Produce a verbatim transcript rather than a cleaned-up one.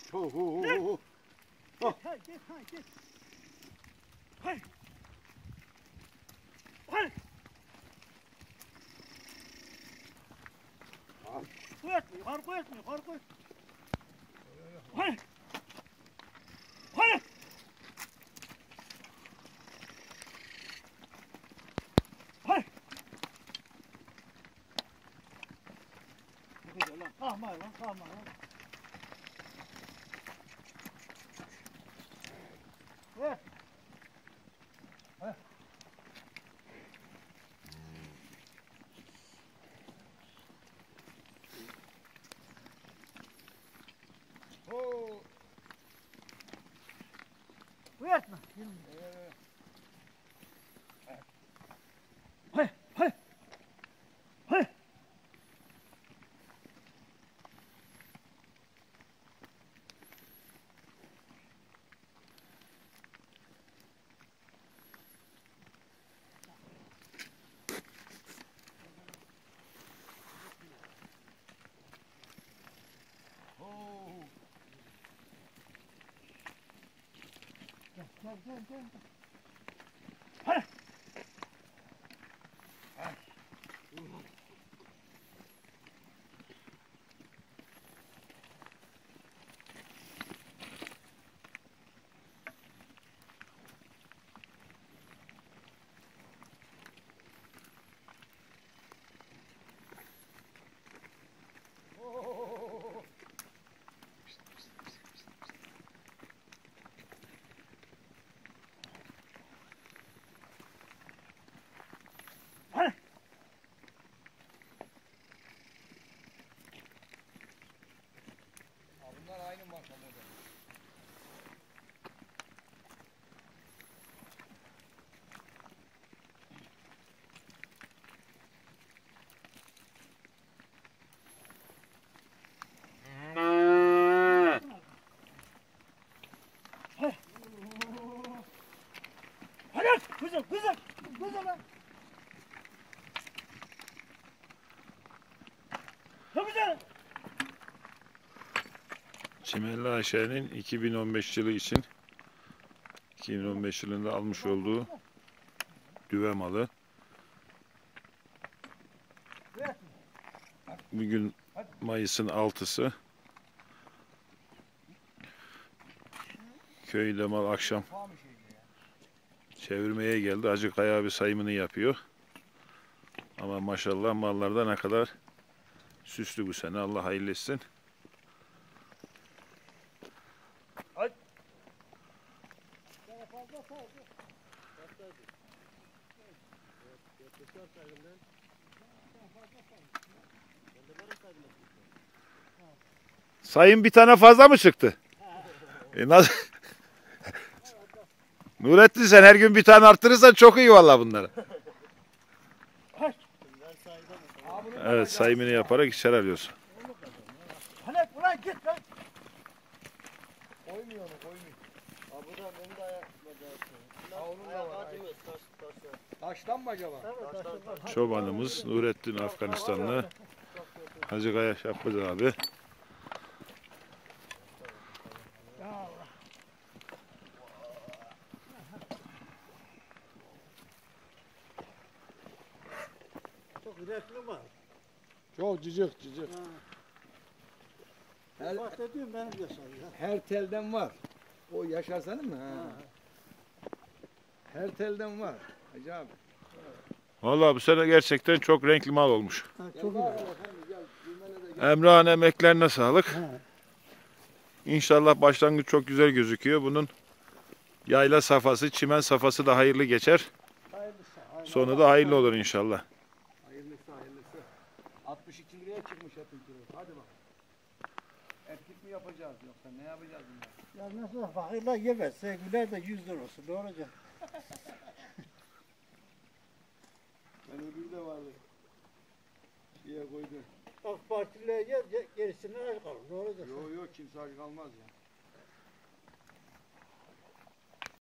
Ho ho ho ho. Hay git hay git. Hay. Hay. Koyatma yukarı koyatma yukarı koy. Hay. Hay. Hay. Ne güzel lan. Kalkma lan kalkma lan. Ver. Heh. Ho. Koyatma. Hay hay. Hay. Gel gel gel. Hay. Hay. Bunlar aynı makamada. Hadi güzel güzel güzel lan. Çok güzel. Çimenli Ayşe'nin iki bin on beş yılı için iki bin on beş yılında almış olduğu düve malı. Bugün Mayıs'ın altısı. Köyde mal akşam çevirmeye geldi. Acıkaya abi sayımını yapıyor. Ama maşallah mallarda ne kadar süslü bu sene. Allah hayırlı etsin. Sayın bir tane fazla mı çıktı? E nasıl? Nurettin sen her gün bir tane arttırırsan çok iyi vallahi bunları. Evet sayımını yaparak işler alıyorsun. Hadi ulan git lan. Koymuyor onu koymuyor. Ha bu da benim de ayak bacağı. Ha, onun da Ayak var, acımıyor taş taşlar. Taştan mı acaba? Çobanımız Nurettin Afganistanlı. Hacı Kaya Şapkız abi. Çok üretli var. Çok cıcık cıcık. Her, bak dediğim benim yaşam ya. Her telden var. O Yaşar senin mi? Ha. Her telden var. Hacı abi. Vallahi bu sene gerçekten çok renkli mal olmuş. Ha, çok iyi. Emrah'ın emeklerine sağlık. Ha. İnşallah başlangıç çok güzel gözüküyor. Bunun yayla safhası, çimen safhası da hayırlı geçer. Hayırlısı. hayırlısı. Sonu da hayırlı olur inşallah. Hayırlısı hayırlısı. altmış iki liraya çıkmış etin kilosu. Hadi bak. Etlik mi yapacağız yoksa ne yapacağız bunlar? Ya nasıl fakirler yemezse güler de yüz lira olsun. Doğruca. Ben öbürü de vardı. Şeye koydu. AK Partililer yer, gerisini aç kalır. Doğruca. Yok yok kimse aç kalmaz ya.